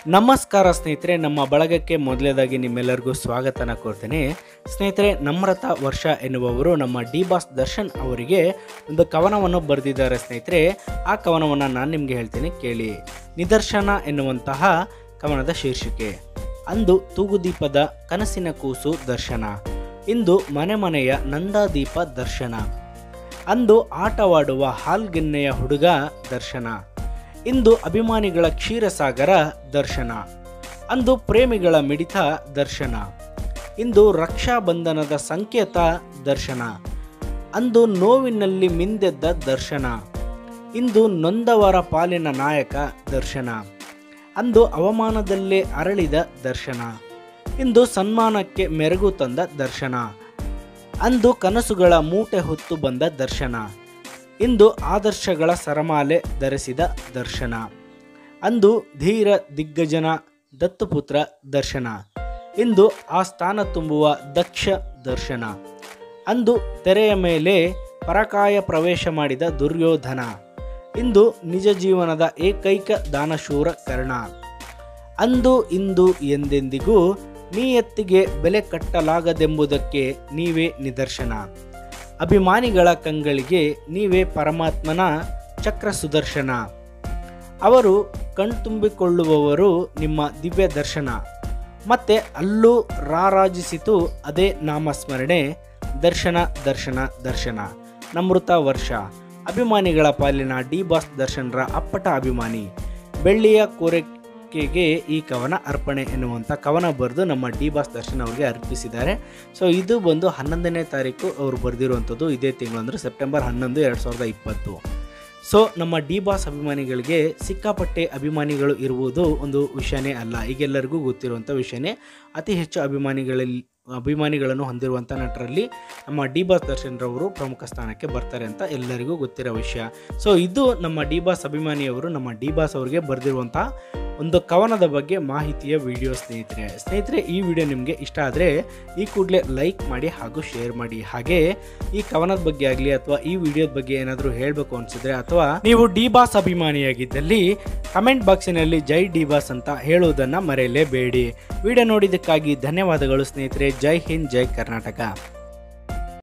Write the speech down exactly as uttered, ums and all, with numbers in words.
ನಮಸ್ಕಾರ ಸ್ನೇಹಿತರೆ, ನಮ್ಮ ಬಳಗಕ್ಕೆ ಮೊದಲೇದಾಗಿ ನಿಮ್ಮೆಲ್ಲರಿಗೂ ಸ್ವಾಗತನ ಕೋರ್ತೇನೆ. ಸ್ನೇಹಿತರೆ, ನಮ್ರತ ವರ್ಷ ಎನ್ನುವವರು ನಮ್ಮ ಡಿ ಬಾಸ್ ದರ್ಶನ್ ಅವರಿಗೆ ಒಂದು ಕವನವನ್ನು ಬರೆದಿದ್ದಾರೆ. ಸ್ನೇಹಿತರೆ, ಆ ಕವನವನ್ನು ನಾನು ನಿಮಗೆ ಹೇಳ್ತೀನಿ, ಕೇಳಿ. ನಿದರ್ಶನ ಎನ್ನುವಂತಹ ಕವನದ ಶೀರ್ಷಿಕೆ: ಅಂದು ತೂಗುದೀಪದ ಕನಸಿನ ಕೂಸು ದರ್ಶನ, ಇಂದು ಮನೆ ಮನೆಯ ನಂದಾದೀಪ ದರ್ಶನ. ಅಂದು ಆಟವಾಡುವ ಹಾಲ್ಗೆನ್ನೆಯ ಹುಡುಗ ದರ್ಶನ, ಇಂದು ಅಭಿಮಾನಿಗಳ ಕ್ಷೀರಸಾಗರ ದರ್ಶನ. ಅಂದು ಪ್ರೇಮಿಗಳ ಮಿಡಿತ ದರ್ಶನ, ಇಂದು ರಕ್ಷಾಬಂಧನದ ಸಂಕೇತ ದರ್ಶನ. ಅಂದು ನೋವಿನಲ್ಲಿ ಮಿಂದೆದ್ದ ದರ್ಶನ, ಇಂದು ನೊಂದವರ ಪಾಲಿನ ನಾಯಕ ದರ್ಶನ. ಅಂದು ಅವಮಾನದಲ್ಲೇ ಅರಳಿದ ದರ್ಶನ, ಇಂದು ಸನ್ಮಾನಕ್ಕೆ ಮೆರುಗು ತಂದ ದರ್ಶನ. ಅಂದು ಕನಸುಗಳ ಮೂಟೆ ಹೊತ್ತು ಬಂದ ದರ್ಶನ, ಇಂದು ಆದರ್ಶಗಳ ಸರಮಾಲೆ ಧರಿಸಿದ ದರ್ಶನ. ಅಂದು ಧೀರ ದಿಗ್ಗಜನ ದತ್ತುಪುತ್ರ ದರ್ಶನ, ಇಂದು ಆ ಸ್ಥಾನ ತುಂಬುವ ದಕ್ಷ ದರ್ಶನ. ಅಂದು ತೆರೆಯ ಮೇಲೆ ಪರಕಾಯ ಪ್ರವೇಶ ಮಾಡಿದ ದುರ್ಯೋಧನ, ಇಂದು ನಿಜ ಜೀವನದ ಏಕೈಕ ದಾನಶೂರ ಕರ್ಣ. ಅಂದು ಇಂದು ಎಂದೆಂದಿಗೂ ನಿಯತ್ತಿಗೆ ಬೆಲೆ ಕಟ್ಟಲಾಗದೆಂಬುದಕ್ಕೆ ನೀವೇ ನಿದರ್ಶನ. ಅಭಿಮಾನಿಗಳ ಕಂಗಳಿಗೆ ನೀವೇ ಪರಮಾತ್ಮನ ಚಕ್ರ ಸುದರ್ಶನ. ಅವರು ಕಣ್ತುಂಬಿಕೊಳ್ಳುವವರು ನಿಮ್ಮ ದಿವ್ಯ ದರ್ಶನ. ಮತ್ತೆ ಅಲ್ಲೂ ರಾರಾಜಿಸಿತು ಅದೇ ನಾಮಸ್ಮರಣೆ, ದರ್ಶನ ದರ್ಶನ ದರ್ಶನ. ನಮೃತ ವರ್ಷ ಅಭಿಮಾನಿಗಳ ಪಾಲಿನ ಡಿ ಬಾಸ್ ದರ್ಶನ್ರ ಅಪ್ಪಟ ಅಭಿಮಾನಿ. ಬೆಳ್ಳಿಯ ಕೋರಿಕೆಗೆ ಈ ಕವನ ಅರ್ಪಣೆ ಎನ್ನುವಂಥ ಕವನ ಬರೆದು ನಮ್ಮ ಡಿ ಬಾಸ್ ದರ್ಶನ್ ಅವರಿಗೆ ಅರ್ಪಿಸಿದ್ದಾರೆ. ಸೊ ಇದು ಬಂದು ಹನ್ನೊಂದನೇ ತಾರೀಕು ಅವರು ಬರೆದಿರುವಂಥದ್ದು, ಇದೇ ತಿಂಗಳು ಅಂದರೆ ಸೆಪ್ಟೆಂಬರ್ ಹನ್ನೊಂದು ಎರಡು ಸಾವಿರದ ಇಪ್ಪತ್ತು. ಸೊ ನಮ್ಮ ಡಿ ಬಾಸ್ ಅಭಿಮಾನಿಗಳಿಗೆ ಸಿಕ್ಕಾಪಟ್ಟೆ ಅಭಿಮಾನಿಗಳು ಇರುವುದು ಒಂದು ವಿಷಯನೇ ಅಲ್ಲ, ಈಗೆಲ್ಲರಿಗೂ ಗೊತ್ತಿರುವಂಥ ವಿಷಯನೇ. ಅತಿ ಹೆಚ್ಚು ಅಭಿಮಾನಿಗಳಲ್ಲಿ ಅಭಿಮಾನಿಗಳನ್ನು ಹೊಂದಿರುವಂಥ ನಟರಲ್ಲಿ ನಮ್ಮ ಡಿ ಬಾಸ್ ದರ್ಶನ್ರವರು ಪ್ರಮುಖ ಸ್ಥಾನಕ್ಕೆ ಬರ್ತಾರೆ ಅಂತ ಎಲ್ಲರಿಗೂ ಗೊತ್ತಿರೋ ವಿಷಯ. ಸೊ ಇದು ನಮ್ಮ ಡಿ ಬಾಸ್ ಅಭಿಮಾನಿಯವರು ನಮ್ಮ ಡಿ ಬಾಸ್ ಅವರಿಗೆ ಬರೆದಿರುವಂಥ ಒಂದು ಕವನದ ಬಗ್ಗೆ ಮಾಹಿತಿಯ ವಿಡಿಯೋ. ಸ್ನೇಹಿತರೆ ಸ್ನೇಹಿತರೆ ಈ ವಿಡಿಯೋ ನಿಮಗೆ ಇಷ್ಟ ಆದರೆ ಈ ಕೂಡಲೇ ಲೈಕ್ ಮಾಡಿ ಹಾಗೂ ಶೇರ್ ಮಾಡಿ. ಹಾಗೆ ಈ ಕವನದ ಬಗ್ಗೆ ಆಗಲಿ ಅಥವಾ ಈ ವಿಡಿಯೋದ ಬಗ್ಗೆ ಏನಾದರೂ ಹೇಳಬೇಕು ಅನಿಸಿದ್ರೆ ಅಥವಾ ನೀವು ಡಿ ಬಾಸ್ ಅಭಿಮಾನಿಯಾಗಿದ್ದಲ್ಲಿ ಕಮೆಂಟ್ ಬಾಕ್ಸಿನಲ್ಲಿ ಜೈ ಡಿ ಬಾಸ್ ಅಂತ ಹೇಳುವುದನ್ನು ಮರೆಯಲೇಬೇಡಿ. ವಿಡಿಯೋ ನೋಡಿದ್ದಕ್ಕಾಗಿ ಧನ್ಯವಾದಗಳು ಸ್ನೇಹಿತರೆ. ಜೈ ಹಿಂದ್, ಜೈ ಕರ್ನಾಟಕ.